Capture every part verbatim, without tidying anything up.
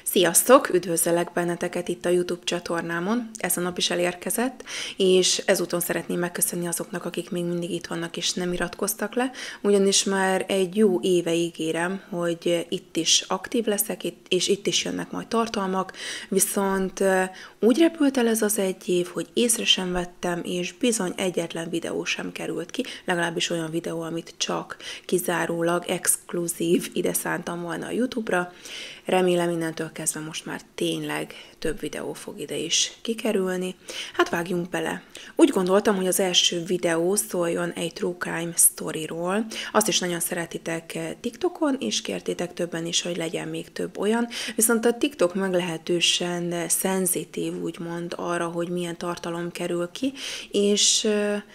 Sziasztok! Üdvözöllek benneteket itt a YouTube csatornámon. Ez a nap is elérkezett, és ezúton szeretném megköszönni azoknak, akik még mindig itt vannak és nem iratkoztak le, ugyanis már egy jó éve ígérem, hogy itt is aktív leszek, és itt is jönnek majd tartalmak, viszont úgy repült el ez az egy év, hogy észre sem vettem, és bizony egyetlen videó sem került ki, legalábbis olyan videó, amit csak kizárólag exkluzív ide szántam volna a YouTube-ra. Remélem innentől kezdve most már tényleg több videó fog ide is kikerülni. Hát vágjunk bele. Úgy gondoltam, hogy az első videó szóljon egy True Crime Storyról. Azt is nagyon szeretitek TikTokon, és kértétek többen is, hogy legyen még több olyan. Viszont a TikTok meglehetősen szenzitív, úgymond arra, hogy milyen tartalom kerül ki, és...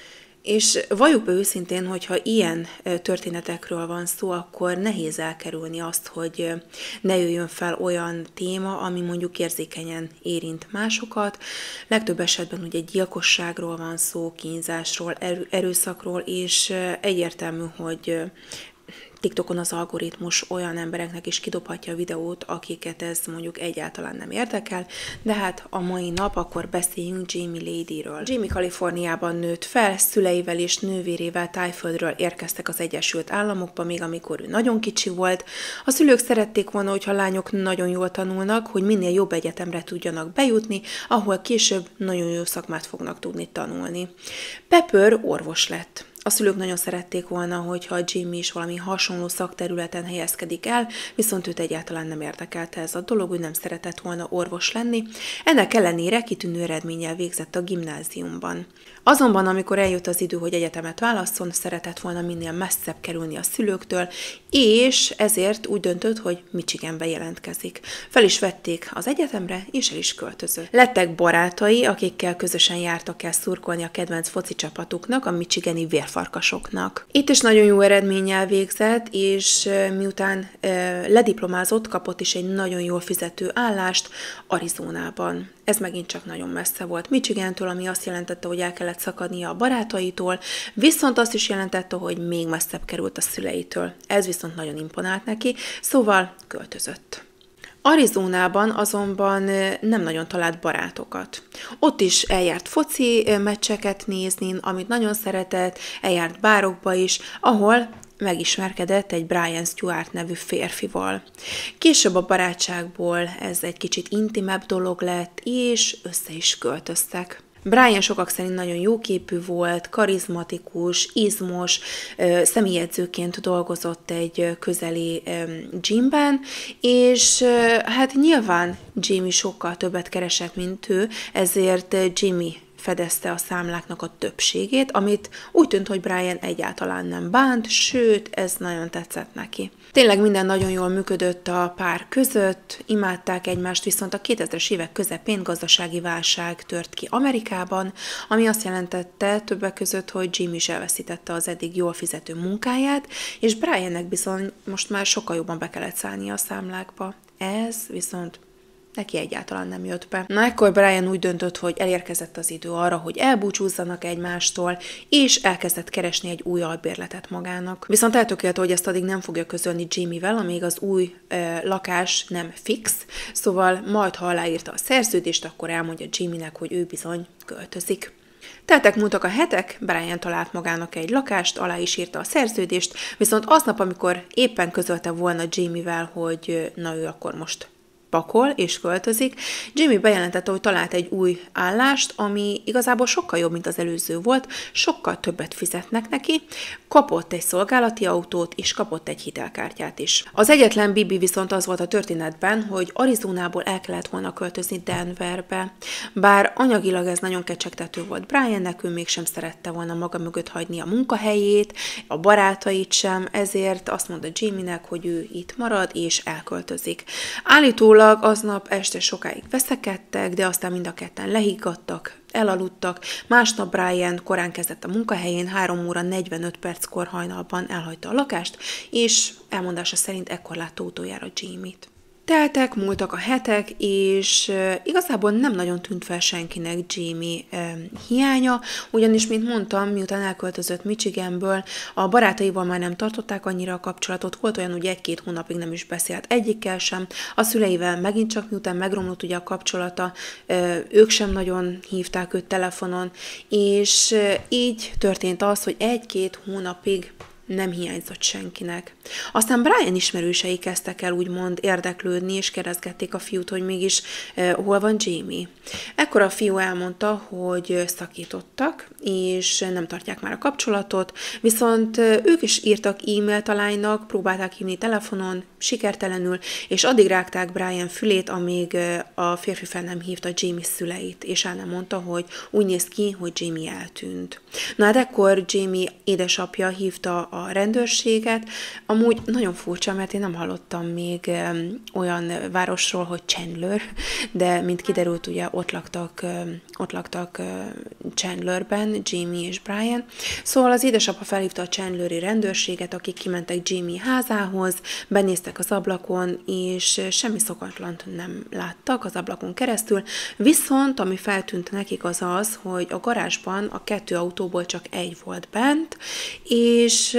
És valljuk be őszintén, hogyha ilyen történetekről van szó, akkor nehéz elkerülni azt, hogy ne jöjjön fel olyan téma, ami mondjuk érzékenyen érint másokat. Legtöbb esetben ugye gyilkosságról van szó, kínzásról, erőszakról, és egyértelmű, hogy TikTokon az algoritmus olyan embereknek is kidobhatja a videót, akiket ez mondjuk egyáltalán nem érdekel, de hát a mai nap akkor beszéljünk Jamie Ladyről. Jamie Kaliforniában nőtt fel, szüleivel és nővérével Tájföldről érkeztek az Egyesült Államokba, még amikor ő nagyon kicsi volt. A szülők szerették volna, hogyha a lányok nagyon jól tanulnak, hogy minél jobb egyetemre tudjanak bejutni, ahol később nagyon jó szakmát fognak tudni tanulni. Pepper orvos lett. A szülők nagyon szerették volna, hogyha Jamie is valami hasonló szakterületen helyezkedik el, viszont őt egyáltalán nem érdekelte ez a dolog, hogy nem szeretett volna orvos lenni. Ennek ellenére kitűnő eredménnyel végzett a gimnáziumban. Azonban, amikor eljött az idő, hogy egyetemet válasszon, szeretett volna minél messzebb kerülni a szülőktől, és ezért úgy döntött, hogy Michiganbe jelentkezik. Fel is vették az egyetemre, és el is költözött. Lettek barátai, akikkel közösen jártak el szurkolni a kedvenc foci csapatuknak, a michigani vérfarkasoknak. Itt is nagyon jó eredménnyel végzett, és miután lediplomázott, kapott is egy nagyon jól fizető állást Arizonában. Ez megint csak nagyon messze volt Michigantől, ami azt jelentette, hogy el kellett szakadnia a barátaitól, viszont azt is jelentette, hogy még messzebb került a szüleitől. Ez viszont nagyon imponált neki, szóval költözött. Arizonában azonban nem nagyon talált barátokat. Ott is eljárt foci meccseket nézni, amit nagyon szeretett, eljárt bárokba is, ahol megismerkedett egy Brian Stewart nevű férfival. Később a barátságból ez egy kicsit intimebb dolog lett, és össze is költöztek. Brian sokak szerint nagyon jóképű volt, karizmatikus, izmos, személyedzőként dolgozott egy közeli gymben, és hát nyilván Jamie sokkal többet keresett, mint ő, ezért Jamie fedezte a számláknak a többségét, amit úgy tűnt, hogy Brian egyáltalán nem bánt, sőt, ez nagyon tetszett neki. Tényleg minden nagyon jól működött a pár között, imádták egymást, viszont a kétezres évek közepén gazdasági válság tört ki Amerikában, ami azt jelentette többek között, hogy Jamie is elveszítette az eddig jól fizető munkáját, és Briannek bizony most már sokkal jobban be kellett szállnia a számlákba. Ez viszont neki egyáltalán nem jött be. Na ekkor Brian úgy döntött, hogy elérkezett az idő arra, hogy elbúcsúzzanak egymástól, és elkezdett keresni egy új albérletet magának. Viszont eltökélte, hogy ezt addig nem fogja közölni Jamie-vel, amíg az új e, lakás nem fix, szóval majd, ha aláírta a szerződést, akkor elmondja Jamie-nek, hogy ő bizony költözik. Teltek múltak a hetek, Brian talált magának egy lakást, alá is írta a szerződést, viszont aznap, amikor éppen közölte volna Jamie-vel, hogy na ő akkor most pakol és költözik, Jamie bejelentette, hogy talált egy új állást, ami igazából sokkal jobb, mint az előző volt, sokkal többet fizetnek neki, kapott egy szolgálati autót, és kapott egy hitelkártyát is. Az egyetlen bibi viszont az volt a történetben, hogy Arizonából el kellett volna költözni Denverbe. Bár anyagilag ez nagyon kecsegtető volt Briannek, ő mégsem szerette volna maga mögött hagyni a munkahelyét, a barátait sem, ezért azt mondta Jamie-nek, hogy ő itt marad, és elköltözik. Állítólag aznap este sokáig veszekedtek, de aztán mind a ketten lehiggadtak, elaludtak. Másnap Brian korán kezdett a munkahelyén, három óra negyvenöt perckor hajnalban elhagyta a lakást, és elmondása szerint ekkor látta utoljára Jamie-t. Teltek, múltak a hetek, és igazából nem nagyon tűnt fel senkinek Jamie e, hiánya, ugyanis, mint mondtam, miután elköltözött Michiganből, a barátaival már nem tartották annyira a kapcsolatot, volt olyan, hogy egy-két hónapig nem is beszélt egyikkel sem, a szüleivel megint csak miután megromlott ugye a kapcsolata, e, ők sem nagyon hívták őt telefonon, és e, így történt az, hogy egy-két hónapig nem hiányzott senkinek. Aztán Brian ismerősei kezdtek el úgymond érdeklődni, és kérdezgették a fiút, hogy mégis eh, hol van Jamie. Ekkor a fiú elmondta, hogy szakítottak, és nem tartják már a kapcsolatot, viszont eh, ők is írtak e-mailt a lánynak, próbálták hívni telefonon, sikertelenül, és addig rágták Brian fülét, amíg eh, a férfi fel nem hívta Jamie szüleit, és el nem mondta, hogy úgy néz ki, hogy Jamie eltűnt. Na hát ekkor Jamie édesapja hívta a rendőrséget. Amúgy nagyon furcsa, mert én nem hallottam még um, olyan városról, hogy Chandler, de mint kiderült, ugye ott laktak, um, ott laktak uh, Chandlerben, Jamie és Brian. Szóval az édesapa felhívta a chandleri rendőrséget, akik kimentek Jamie házához, benéztek az ablakon, és semmi szokatlant nem láttak az ablakon keresztül, viszont ami feltűnt nekik az az, hogy a garázsban a kettő autóból csak egy volt bent, és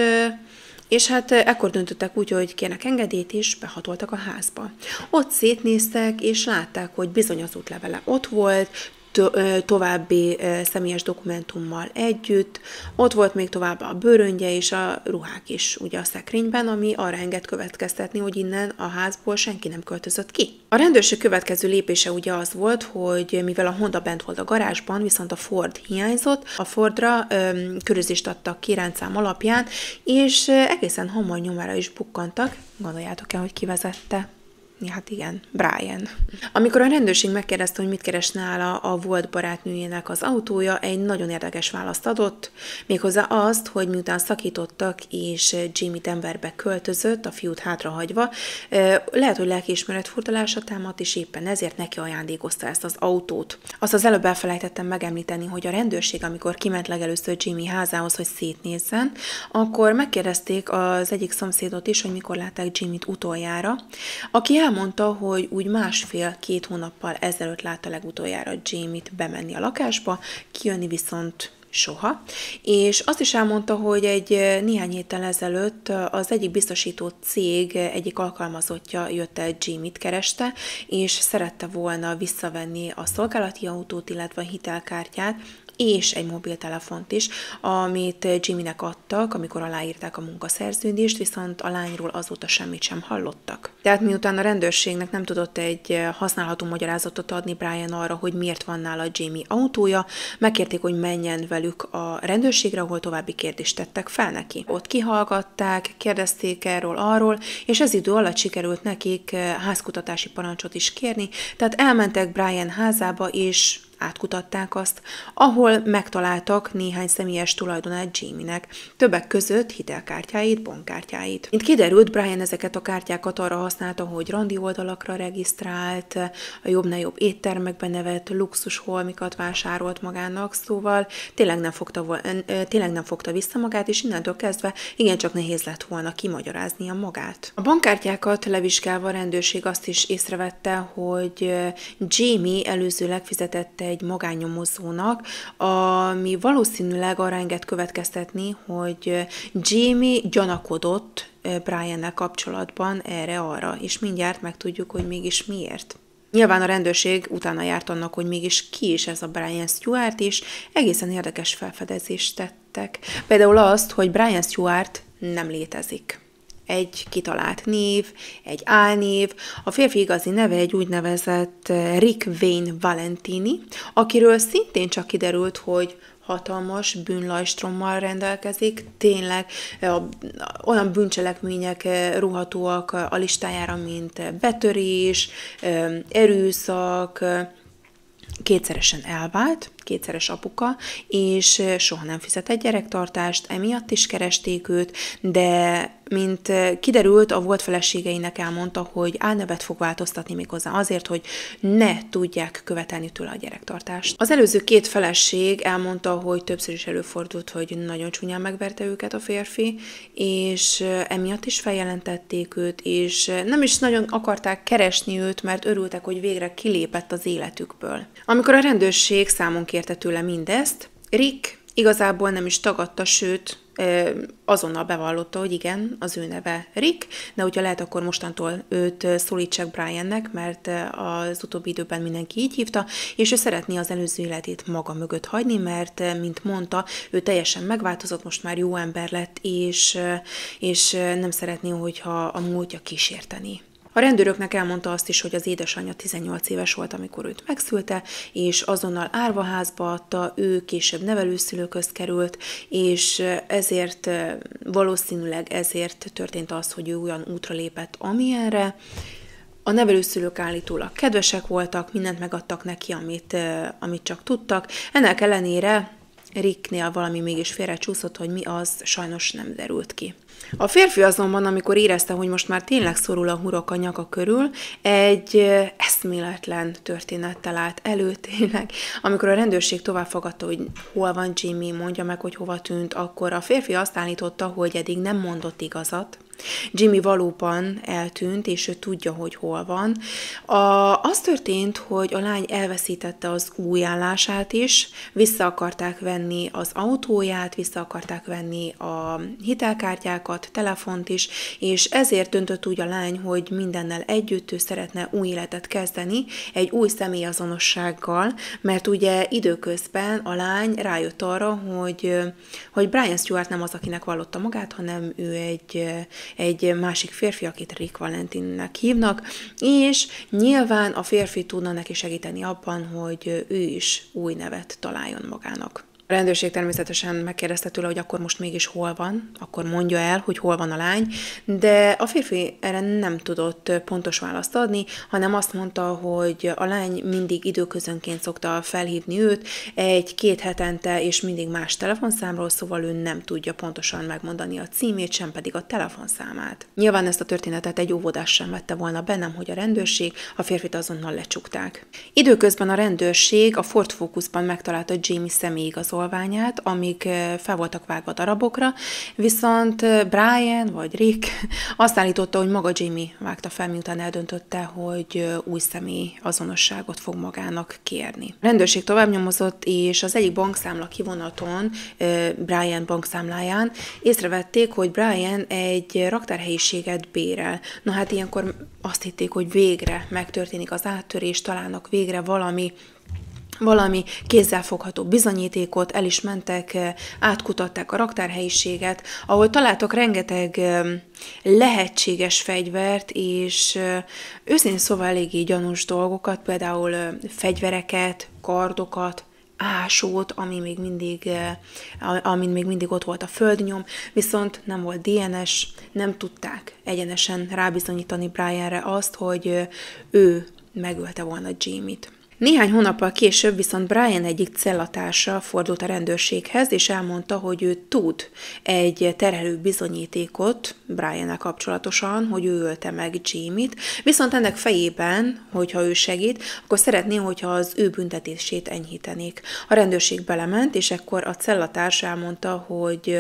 És hát ekkor döntöttek úgy, hogy kérnek engedélyt, és behatoltak a házba. Ott szétnéztek, és látták, hogy bizony az útlevele ott volt, to- további személyes dokumentummal együtt. Ott volt még tovább a bőröngye és a ruhák is ugye a szekrényben, ami arra enged következtetni, hogy innen a házból senki nem költözött ki. A rendőrség következő lépése ugye az volt, hogy mivel a Honda bent volt a garázsban, viszont a Ford hiányzott, a Fordra öm, körözést adtak ki rendszám alapján, és egészen hamar nyomára is bukkantak. Gondoljátok el, hogy ki vezette? Hát igen, Brian. Amikor a rendőrség megkérdezte, hogy mit keres nála a volt barátnőjének az autója, egy nagyon érdekes választ adott, méghozzá azt, hogy miután szakítottak, és Jamie Denverbe költözött, a fiút hátrahagyva, lehet, hogy lelkiismeret furdalása támadt, és éppen ezért neki ajándékozta ezt az autót. Azt az előbb elfelejtettem megemlíteni, hogy a rendőrség, amikor kiment legelőször Jamie házához, hogy szétnézzen, akkor megkérdezték az egyik szomszédot is, hogy mikor látták Jamie-t utoljára, aki elmondta, hogy úgy másfél-két hónappal ezelőtt látta legutoljára Jamie-t bemenni a lakásba, kijönni viszont soha, és azt is elmondta, hogy egy néhány héttel ezelőtt az egyik biztosító cég egyik alkalmazottja jött el Jamie-t kereste, és szerette volna visszavenni a szolgálati autót, illetve a hitelkártyát, és egy mobiltelefont is, amit Jamie-nek adtak, amikor aláírták a munkaszerződést, viszont a lányról azóta semmit sem hallottak. Tehát miután a rendőrségnek nem tudott egy használható magyarázatot adni Brian arra, hogy miért van nála Jamie autója, megkérték, hogy menjen velük a rendőrségre, ahol további kérdést tettek fel neki. Ott kihallgatták, kérdezték erről, arról, és ez idő alatt sikerült nekik házkutatási parancsot is kérni, tehát elmentek Brian házába, és átkutatták azt, ahol megtaláltak néhány személyes tulajdonát Jamie-nek, többek között hitelkártyáit, bankkártyáit. Mint kiderült, Brian ezeket a kártyákat arra használta, hogy randi oldalakra regisztrált, a jobbnál jobb éttermekben nevett luxus holmikat vásárolt magának, szóval tényleg nem fogta, tényleg nem fogta vissza magát, és innentől kezdve igencsak nehéz lett volna kimagyaráznia magát. A bankkártyákat levizsgálva a rendőrség azt is észrevette, hogy Jamie előzőleg fizetett egy magánnyomozónak, ami valószínűleg arra enged következtetni, hogy Jamie gyanakodott Briannel kapcsolatban erre-arra, és mindjárt megtudjuk, hogy mégis miért. Nyilván a rendőrség utána járt annak, hogy mégis ki is ez a Brian Stewart, és egészen érdekes felfedezést tettek. Például azt, hogy Brian Stewart nem létezik. Egy kitalált név, egy álnév, a férfi igazi neve egy úgynevezett Rick Wayne Valentini, akiről szintén csak kiderült, hogy hatalmas bűnlajstrommal rendelkezik, tényleg olyan bűncselekmények róhatóak a listájára, mint betörés, erőszak, kétszeresen elvált, kétszeres apuka, és soha nem fizetett gyerektartást, emiatt is keresték őt, de mint kiderült, a volt feleségeinek elmondta, hogy álnevet fog változtatni méghozzá azért, hogy ne tudják követelni tőle a gyerektartást. Az előző két feleség elmondta, hogy többször is előfordult, hogy nagyon csúnyán megverte őket a férfi, és emiatt is feljelentették őt, és nem is nagyon akarták keresni őt, mert örültek, hogy végre kilépett az életükből. Amikor a rendőrség számon kérte tőle mindezt, Rick igazából nem is tagadta, sőt, azonnal bevallotta, hogy igen, az ő neve Rick, de hogyha lehet, akkor mostantól őt szólítsák Briannek, mert az utóbbi időben mindenki így hívta, és ő szeretné az előző életét maga mögött hagyni, mert, mint mondta, ő teljesen megváltozott, most már jó ember lett, és, és nem szeretné, hogyha a múltja kísérteni. A rendőröknek elmondta azt is, hogy az édesanyja tizennyolc éves volt, amikor őt megszülte, és azonnal árvaházba adta, ő később nevelőszülőkhöz került, és ezért valószínűleg ezért történt az, hogy ő olyan útra lépett, amilyenre. A nevelőszülők állítólag kedvesek voltak, mindent megadtak neki, amit, amit csak tudtak. Ennek ellenére Ricknél valami mégis félrecsúszott, hogy mi az, sajnos nem derült ki. A férfi azonban, amikor érezte, hogy most már tényleg szorul a hurok a nyaka körül, egy eszméletlen történettel állt elő tényleg. Amikor a rendőrség tovább fogadta, hogy hol van Jimmy, mondja meg, hogy hova tűnt, akkor a férfi azt állította, hogy eddig nem mondott igazat. Jimmy valóban eltűnt, és ő tudja, hogy hol van. A, az történt, hogy a lány elveszítette az új állását is, vissza akarták venni az autóját, vissza akarták venni a hitelkártyákat, telefont is, és ezért döntött úgy a lány, hogy mindennel együtt ő szeretne új életet kezdeni, egy új személyazonossággal, mert ugye időközben a lány rájött arra, hogy, hogy Brian Stewart nem az, akinek vallotta magát, hanem ő egy egy másik férfi, akit Rick Valentinnek hívnak, és nyilván a férfi tudna neki segíteni abban, hogy ő is új nevet találjon magának. A rendőrség természetesen megkérdezte tőle, hogy akkor most mégis hol van, akkor mondja el, hogy hol van a lány, de a férfi erre nem tudott pontos választ adni, hanem azt mondta, hogy a lány mindig időközönként szokta felhívni őt, egy-két hetente, és mindig más telefonszámról, szóval ő nem tudja pontosan megmondani a címét, sem pedig a telefonszámát. Nyilván ezt a történetet egy óvodás sem vette volna bennem, hogy a rendőrség, a férfit azonnal lecsukták. Időközben a rendőrség a Ford Focusban megtalálta Jamie személyigazolványát, amik fel voltak vágva darabokra, viszont Brian vagy Rick azt állította, hogy maga Jamie vágta fel, miután eldöntötte, hogy új személy azonosságot fog magának kérni. A rendőrség tovább nyomozott, és az egyik bankszámla kivonaton, Brian bankszámláján észrevették, hogy Brian egy raktárhelyiséget bérel. Na hát ilyenkor azt hitték, hogy végre megtörténik az áttörés, találnak végre valami valami kézzelfogható bizonyítékot, el is mentek, átkutatták a raktárhelyiséget, ahol találtak rengeteg lehetséges fegyvert, és őszintén szóval eléggé gyanús dolgokat, például fegyvereket, kardokat, ásót, ami még mindig, amin még mindig ott volt a földnyom, viszont nem volt dé en es, nem tudták egyenesen rábizonyítani Brianre azt, hogy ő megölte volna Jamie-t. Néhány hónappal később viszont Brian egyik cellatársa fordult a rendőrséghez, és elmondta, hogy ő tud egy terhelő bizonyítékot Briannel kapcsolatosan, hogy ő ölte meg Jamie-t, viszont ennek fejében, hogyha ő segít, akkor szeretné, hogyha az ő büntetését enyhítenék. A rendőrség belement, és ekkor a cellatárs elmondta, hogy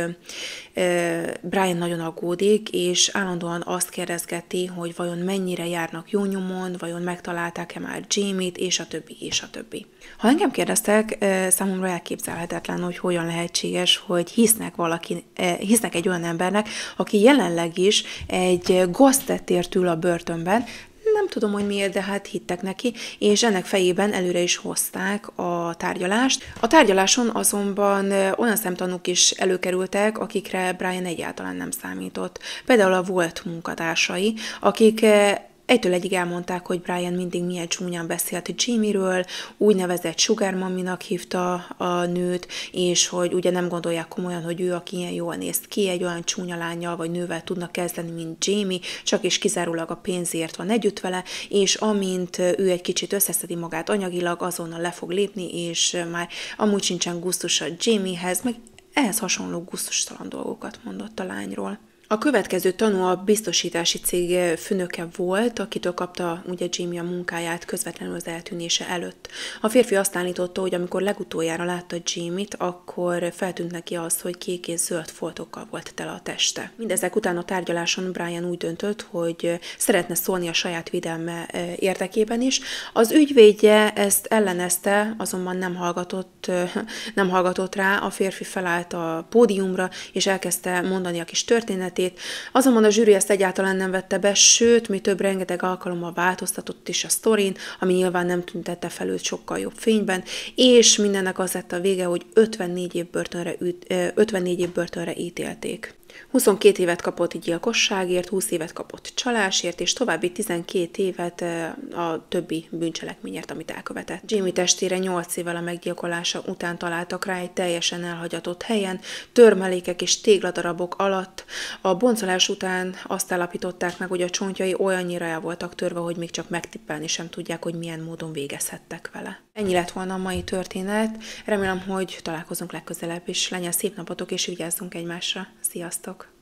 Brian nagyon aggódik, és állandóan azt kérdezgeti, hogy vajon mennyire járnak jó nyomon, vajon megtalálták-e már Jamie-t, és a többi, és a többi. Ha engem kérdeztek, számomra elképzelhetetlen, hogy hogyan lehetséges, hogy hisznek valaki, hisznek egy olyan embernek, aki jelenleg is egy gaztettért ül a börtönben. Nem tudom, hogy miért, de hát hittek neki, és ennek fejében előre is hozták a tárgyalást. A tárgyaláson azonban olyan szemtanúk is előkerültek, akikre Brian egyáltalán nem számított. Például a volt munkatársai, akik Egytől egyig elmondták, hogy Brian mindig milyen csúnyán beszélt Jamie-ről, úgynevezett sugar maminak hívta a nőt, és hogy ugye nem gondolják komolyan, hogy ő, aki ilyen jól néz ki, egy olyan csúnya lánnyal vagy nővel tudnak kezdeni, mint Jamie, csak és kizárólag a pénzért van együtt vele, és amint ő egy kicsit összeszedi magát anyagilag, azonnal le fog lépni, és már amúgy sincsen gusztusa Jamiehez, meg ehhez hasonló gusztustalan dolgokat mondott a lányról. A következő tanú a biztosítási cég főnöke volt, akitől kapta ugye Jamie a munkáját közvetlenül az eltűnése előtt. A férfi azt állította, hogy amikor legutoljára látta Jamie-t, akkor feltűnt neki az, hogy kék és zöld foltokkal volt tele a teste. Mindezek után a tárgyaláson Brian úgy döntött, hogy szeretne szólni a saját védelme érdekében is. Az ügyvédje ezt ellenezte, azonban nem hallgatott, nem hallgatott rá, a férfi felállt a pódiumra, és elkezdte mondani a kis történetét. Azonban a zsűri ezt egyáltalán nem vette be, sőt, mi több rengeteg alkalommal változtatott is a sztorin, ami nyilván nem tüntette fel őt sokkal jobb fényben, és mindennek az lett a vége, hogy ötvennégy év börtönre, ötvennégy év börtönre ítélték. huszonkét évet kapott gyilkosságért, húsz évet kapott csalásért, és további tizenkét évet a többi bűncselekményért, amit elkövetett. Jamie testére nyolc évvel a meggyilkolása után találtak rá egy teljesen elhagyatott helyen, törmelékek és tégladarabok alatt. A boncolás után azt állapították meg, hogy a csontjai olyannyira el voltak törve, hogy még csak megtippelni sem tudják, hogy milyen módon végezhettek vele. Ennyi lett volna a mai történet. Remélem, hogy találkozunk legközelebb is. Legyen szép napotok, és vigyázzunk egymásra. Sziasztok!